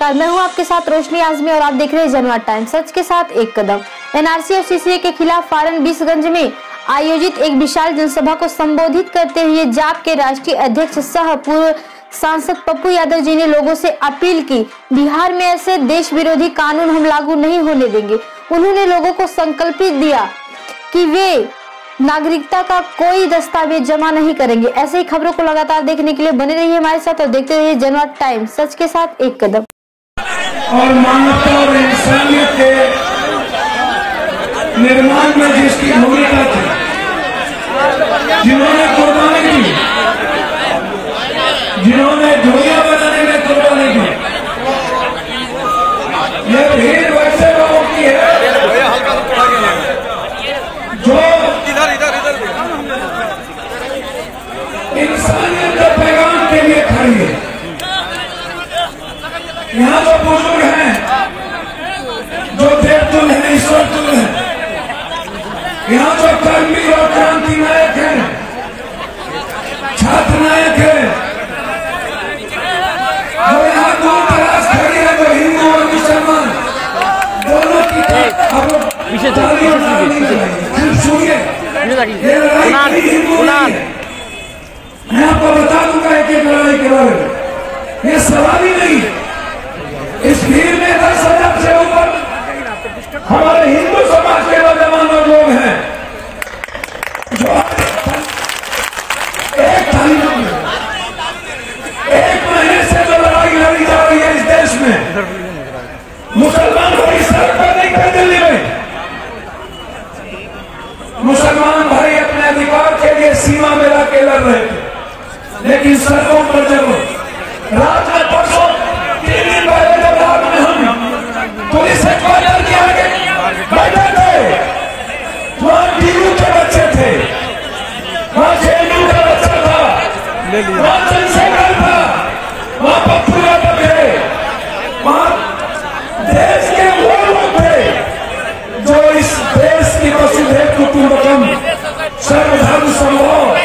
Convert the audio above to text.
नमस्कार, मैं हूं आपके साथ रोशनी आजमी और आप देख रहे हैं जनवाद टाइम, सच के साथ एक कदम। एनआरसी और सीसीए के खिलाफ फारबिसगंज में आयोजित एक विशाल जनसभा को संबोधित करते हुए जाप के राष्ट्रीय अध्यक्ष सह पूर्व सांसद पप्पू यादव जी ने लोगों से अपील की, बिहार में ऐसे देश विरोधी कानून हम लागू नहीं होने देंगे। उन्होंने लोगों को संकल्पित दिया कि वे नागरिकता का कोई दस्तावेज जमा नहीं करेंगे। ऐसे ही खबरों को लगातार देखने के लिए बने रहिए हमारे साथ और देखते रहिए जनवाद टाइम, सच के साथ एक कदम। और मानवता और इंसानियत के निर्माण में जिसकी भूमिका थी, जिन्होंने कुर्बानी दी, जिन्होंने दुनिया बनाने में कुर्बानी दी, ये भीड़ वैसे लोगों की है जो इंसानियत के पैगाम के लिए खड़ी है। यहाँ जो बुजुर्ग हैं, जो देवतुल्य हैं, ईश्वर तुल्य हैं, यहाँ जो कर्मी और क्रांति नायक हैं, छात्र नायक हैं, जो यहाँ दूर दराज खड़ी है, जो हिंदू और मुसलमान दोनों की मैं आपको बता दूंगा एक एक लड़ाई के बारे में। ये सवाल ही नहीं है। इस भीड़ में 10,000 से ऊपर हमारे हिंदू समाज के नौजवान लोग हैं जो एक महीने से जो लड़ाई लड़ी जा रही है इस देश में, मुसलमान भाई सड़क पर नहीं थे। दिल्ली में मुसलमान भाई अपने अधिकार के लिए सीमा में लाके लड़ रहे थे, लेकिन सड़कों पर जब रात में परसों 3 दिन पहले जब रात में हम पुलिस हेडक्वार्टर के आगे बैठे थे, वहां डीयू के बच्चे थे, वहां जेएनयू का बच्चा था, वहां चंद्रशेखर था, वहां पप्पू यादव थे, वहां देश के वो लोग थे जो इस देश की वसुधैव कुटुंबकम सर्वधर्म समभाव